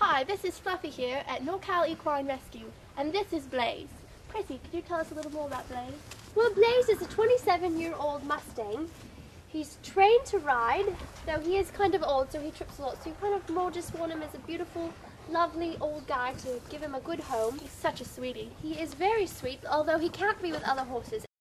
Hi, this is Fluffy here at NorCal Equine Rescue, and this is Blaze. Chrissy, could you tell us a little more about Blaze? Well, Blaze is a 27-year-old Mustang. He's trained to ride, though he is kind of old, so he trips a lot. So you kind of more just want him as a beautiful, lovely old guy to give him a good home. He's such a sweetie. He is very sweet, although he can't be with other horses.